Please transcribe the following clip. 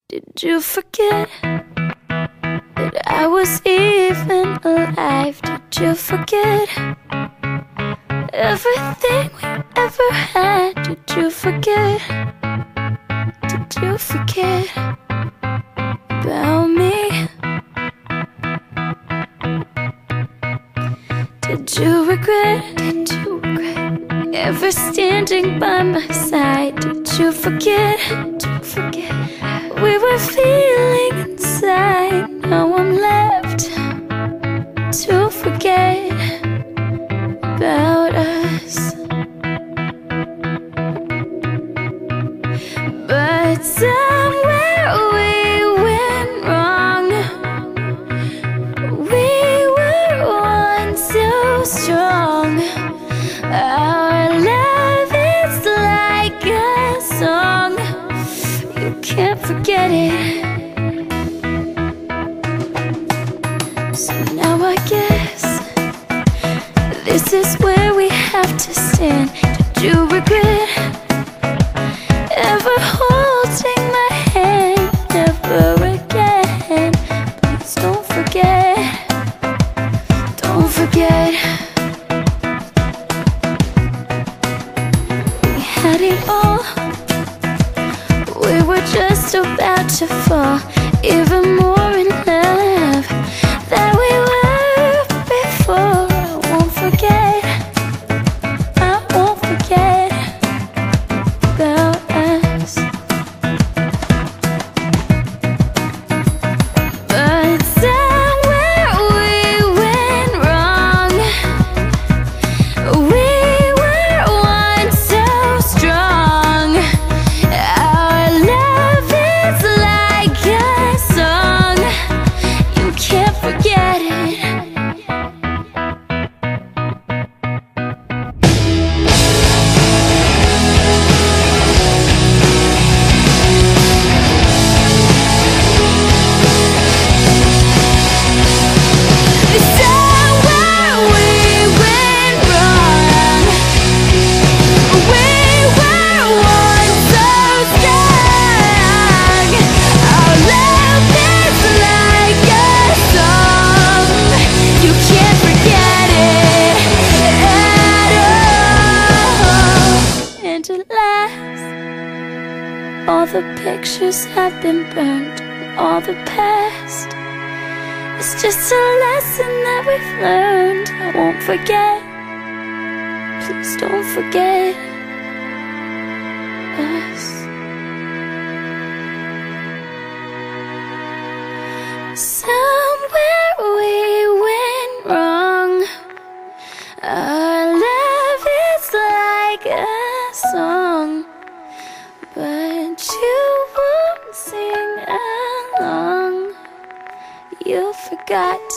Did you forget that I was even alive? Did you forget everything we ever had? Did you forget? Did you forget about me? Did you regret? Ever standing by my side? Did you forget? We were feeling inside. Now I'm left to forget about us. But somewhere we went wrong. We were once so strong. Our love is like a song. You can't forget it. So now I guess this is where we have to stand. Did you regret ever holding my hand? Never again. Please don't forget. Don't forget. We had it all. We were just about to fall even more in love than we were before. I won't forget. I won't forget about us. But somewhere we went wrong. We were once so strong. Our love is like a song. You can't forget it. Somewhere we went wrong. We were once so strong. Our love is like a song. You can't forget it at all. And at last, all the pictures have been burned. All the past, it's just a lesson that we've learned. I won't forget. Please don't forget us. Somewhere we went wrong. Our love is like a song, but you won't sing along. You forgot